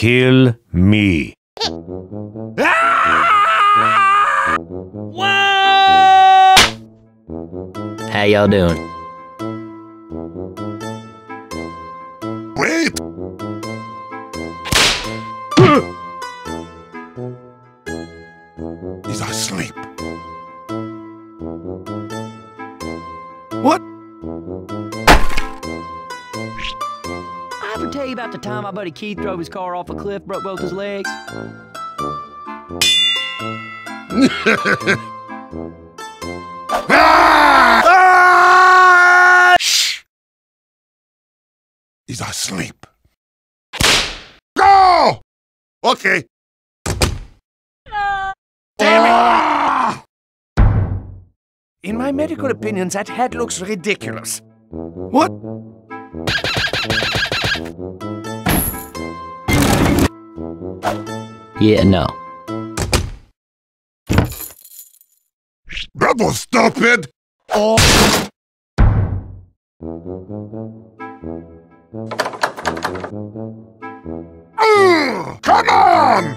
Kill me. Whoa! How y'all doing? Wait! He's asleep. What? I ever tell you about the time my buddy Keith drove his car off a cliff, broke both his legs? Shh! He's asleep. Go! Okay. Damn it! In my medical opinion, that head looks ridiculous. What? Yeah, no. That was stupid! Oh! Come on!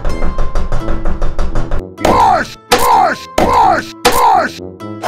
Push! Push! Push! Push!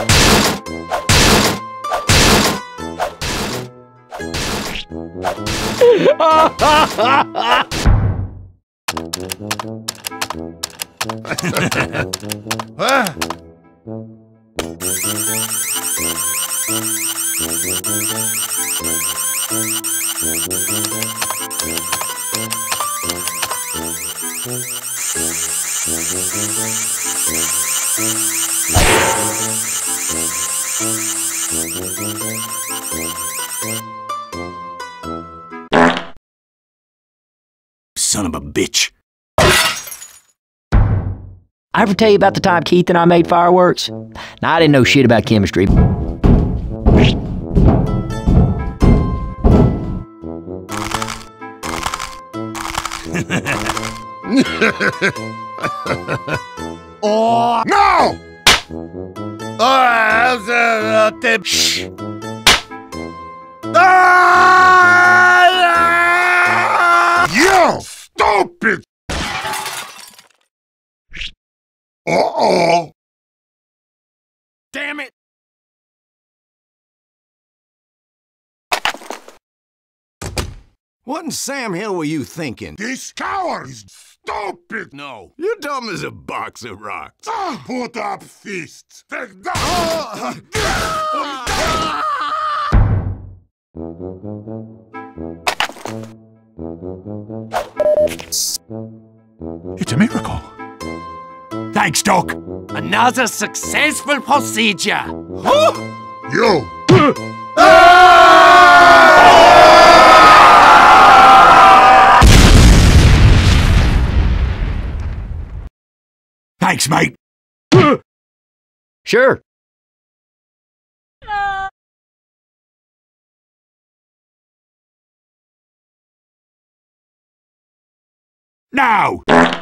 Son of a bitch. I ever tell you about the time Keith and I made fireworks? Now, I didn't know shit about chemistry. Oh, no! Shh! You stupid! Uh-oh! Damn it! What in Sam Hill were you thinking? This coward is stupid! No, you're dumb as a box of rocks. Put up fists! Take that! It's a miracle. Thanks, Doc. Another successful procedure. You! Thanks, mate. Sure. Now!